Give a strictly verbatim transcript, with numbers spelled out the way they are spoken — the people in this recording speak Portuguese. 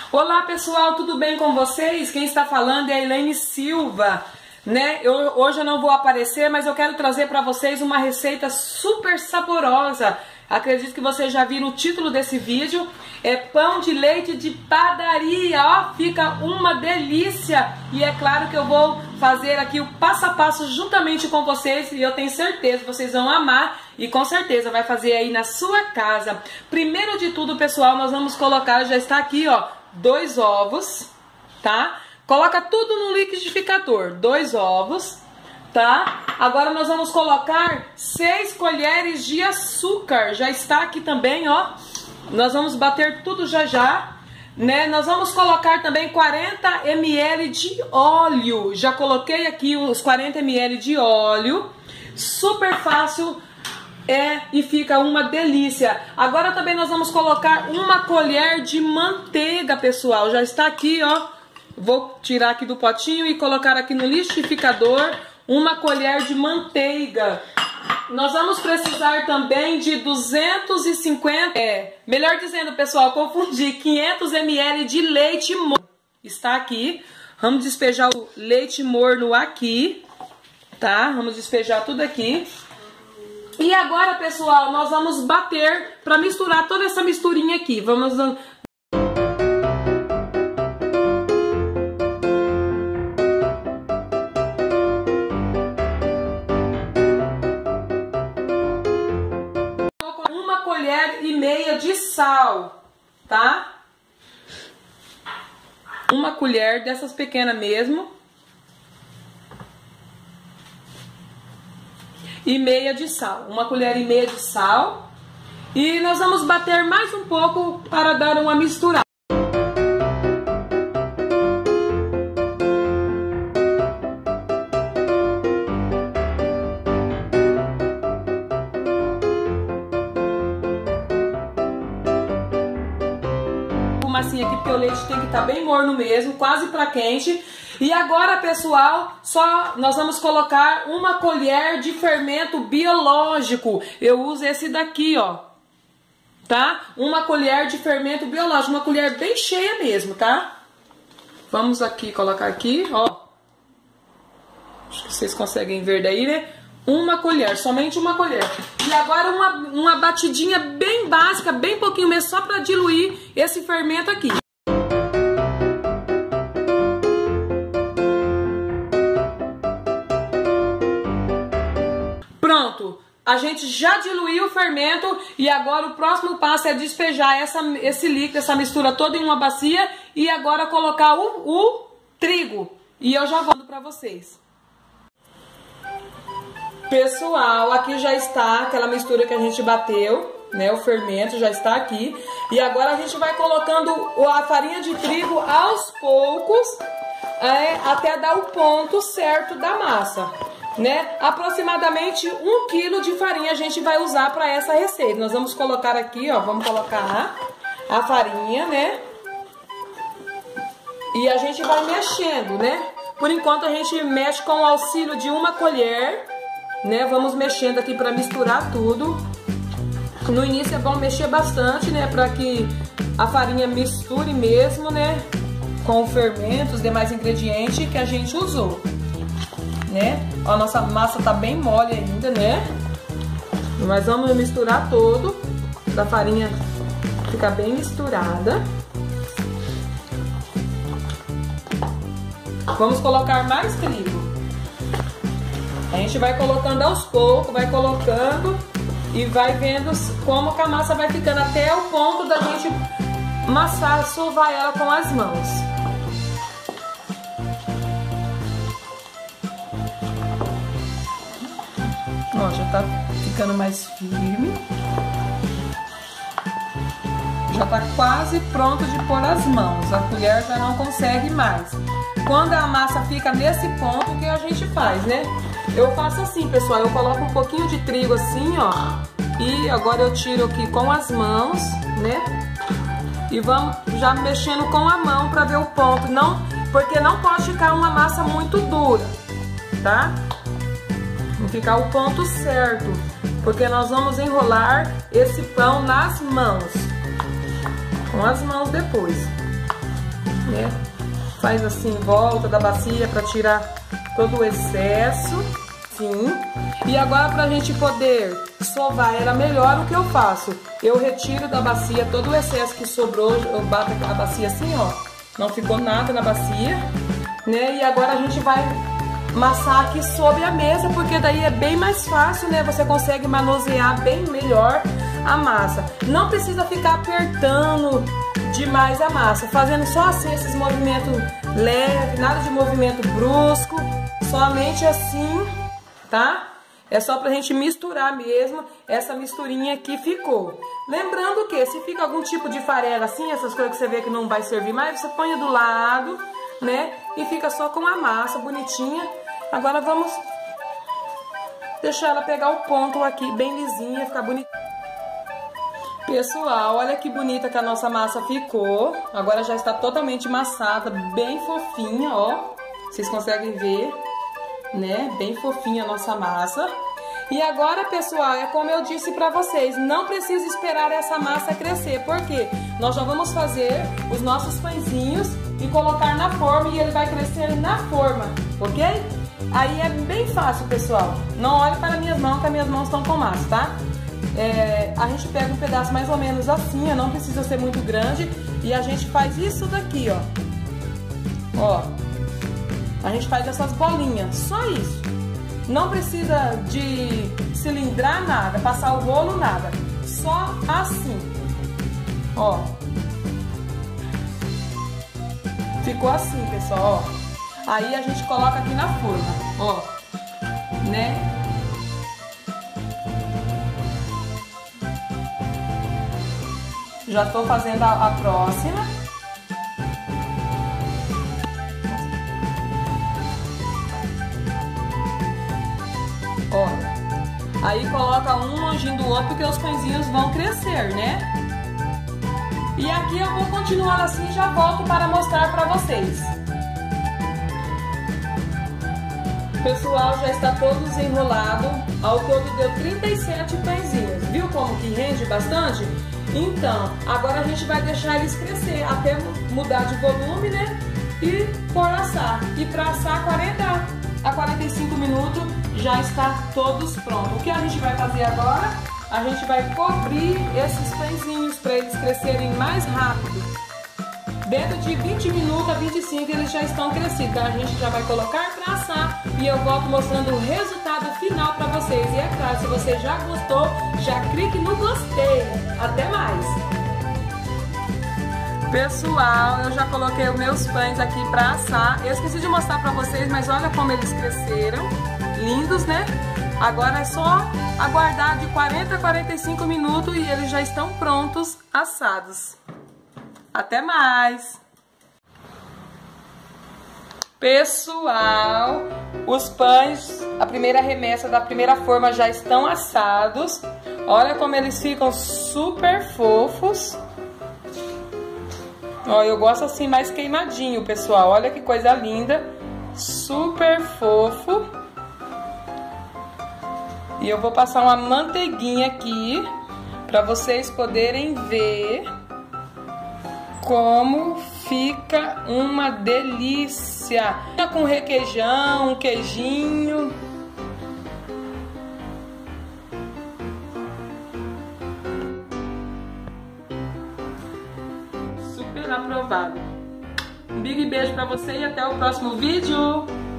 Olá pessoal, tudo bem com vocês? Quem está falando é a Elaine Silva, né? Eu, hoje eu não vou aparecer, mas eu quero trazer para vocês uma receita super saborosa. Acredito que vocês já viram o título desse vídeo. É pão de leite de padaria, ó, fica uma delícia. E é claro que eu vou fazer aqui o passo a passo juntamente com vocês e eu tenho certeza que vocês vão amar e com certeza vai fazer aí na sua casa. Primeiro de tudo, pessoal, nós vamos colocar, já está aqui, ó, dois ovos, tá? Coloca tudo no liquidificador, dois ovos, tá? Agora nós vamos colocar seis colheres de açúcar, já está aqui também, ó. Nós vamos bater tudo já já, né? Nós vamos colocar também quarenta mililitros de óleo, já coloquei aqui os quarenta mililitros de óleo, super fácil. É, e fica uma delícia. Agora também nós vamos colocar uma colher de manteiga, pessoal. Já está aqui, ó. Vou tirar aqui do potinho e colocar aqui no liquidificador uma colher de manteiga. Nós vamos precisar também de duzentos e cinquenta, é, melhor dizendo, pessoal, confundi, quinhentos mililitros de leite morno. Está aqui. Vamos despejar o leite morno aqui, tá? Vamos despejar tudo aqui. E agora, pessoal, nós vamos bater para misturar toda essa misturinha aqui. Vamos... Uma colher e meia de sal, tá? Uma colher dessas pequenas mesmo. E meia de sal, uma colher e meia de sal. E nós vamos bater mais um pouco para dar uma misturada. Massinha aqui, porque o leite tem que estar bem morno mesmo, quase para quente. E agora, pessoal, só nós vamos colocar uma colher de fermento biológico. Eu uso esse daqui, ó, tá? Uma colher de fermento biológico, uma colher bem cheia mesmo, tá? Vamos aqui colocar aqui, ó. Acho que vocês conseguem ver daí, né? Uma colher, somente uma colher. E agora uma, uma batidinha bem básica, bem pouquinho mesmo, só para diluir esse fermento aqui. Pronto, a gente já diluiu o fermento e agora o próximo passo é despejar essa, esse líquido, essa mistura toda em uma bacia e agora colocar o, o trigo. E eu já volto para vocês. Pessoal, aqui já está aquela mistura que a gente bateu, né? O fermento já está aqui. E agora a gente vai colocando a farinha de trigo aos poucos, é, até dar o ponto certo da massa, né? Aproximadamente um quilo de farinha a gente vai usar para essa receita. Nós vamos colocar aqui, ó, vamos colocar a farinha, né? E a gente vai mexendo, né? Por enquanto a gente mexe com o auxílio de uma colher, né? Vamos mexendo aqui para misturar tudo. No início é bom mexer bastante, né? Para que a farinha misture mesmo, né? Com o fermento, os demais ingredientes que a gente usou, né? Ó, a nossa massa tá bem mole ainda, né? Mas vamos misturar todo, pra farinha ficar bem misturada. Vamos colocar mais trigo. A gente vai colocando aos poucos, vai colocando e vai vendo como que a massa vai ficando até o ponto da gente amassar, sovar ela com as mãos. Ó, já tá ficando mais firme. Já tá quase pronto de pôr as mãos. A colher já não consegue mais. Quando a massa fica nesse ponto, o que a gente faz, né? Eu faço assim, pessoal, eu coloco um pouquinho de trigo assim, ó, e agora eu tiro aqui com as mãos, né? E vamos já mexendo com a mão para ver o ponto, não, porque não pode ficar uma massa muito dura, tá? Tem que ficar o ponto certo, porque nós vamos enrolar esse pão nas mãos, com as mãos depois. né? Faz assim em volta da bacia para tirar todo o excesso. Sim. E agora, pra gente poder sovar ela melhor, o que eu faço? Eu retiro da bacia todo o excesso que sobrou, eu bato a bacia assim, ó. Não ficou nada na bacia, né? E agora a gente vai amassar aqui sobre a mesa, porque daí é bem mais fácil, né? Você consegue manusear bem melhor a massa. Não precisa ficar apertando demais a massa, fazendo só assim esses movimentos leves, nada de movimento brusco, somente assim, tá? É só pra gente misturar mesmo, essa misturinha que ficou. Lembrando que se fica algum tipo de farela assim, essas coisas que você vê que não vai servir mais, você põe do lado, né? E fica só com a massa bonitinha. Agora vamos deixar ela pegar o ponto aqui, bem lisinha, ficar bonita. Pessoal, olha que bonita que a nossa massa ficou. Agora já está totalmente amassada, bem fofinha, ó. Vocês conseguem ver, né? Bem fofinha a nossa massa. E agora, pessoal, é como eu disse pra vocês, não precisa esperar essa massa crescer, porque nós já vamos fazer os nossos pãezinhos e colocar na forma e ele vai crescer na forma, ok? Aí é bem fácil, pessoal. Não olhe para minhas mãos, que as minhas mãos estão com massa, tá? É, a gente pega um pedaço mais ou menos assim, não precisa ser muito grande, e a gente faz isso daqui, ó. Ó. A gente faz essas bolinhas, só isso. Não precisa de cilindrar nada, passar o rolo, nada. Só assim. Ó. Ficou assim, pessoal, ó. Aí a gente coloca aqui na forma, ó. Né? Já tô fazendo a, a próxima. Olha, aí coloca um longinho do outro, porque os pãezinhos vão crescer, né? E aqui eu vou continuar assim e já volto para mostrar para vocês. Pessoal, já está todo desenrolado. Ao todo deu trinta e sete pãezinhos. Viu como que rende bastante? Então, agora a gente vai deixar eles crescer até mudar de volume, né? E por assar. E para assar quarenta a quarenta e cinco minutos já está todos prontos. O que a gente vai fazer agora? A gente vai cobrir esses pãezinhos para eles crescerem mais rápido. Dentro de vinte minutos a vinte e cinco eles já estão crescidos. Então a gente já vai colocar para assar e eu volto mostrando o resultado final para vocês. E é claro, se você já gostou, já clique no gostei. Até mais! Pessoal, eu já coloquei os meus pães aqui para assar. Eu esqueci de mostrar para vocês, mas olha como eles cresceram. Lindos, né? Agora é só aguardar de quarenta a quarenta e cinco minutos e eles já estão prontos, assados. Até mais! Pessoal, os pães, a primeira remessa da primeira forma já estão assados. Olha como eles ficam super fofos. Ó, eu gosto assim mais queimadinho, pessoal. Olha que coisa linda. Super fofo. E eu vou passar uma manteiguinha aqui para vocês poderem ver como fica uma delícia. Com requeijão, um queijinho. Super aprovado. Um big beijo para você e até o próximo vídeo.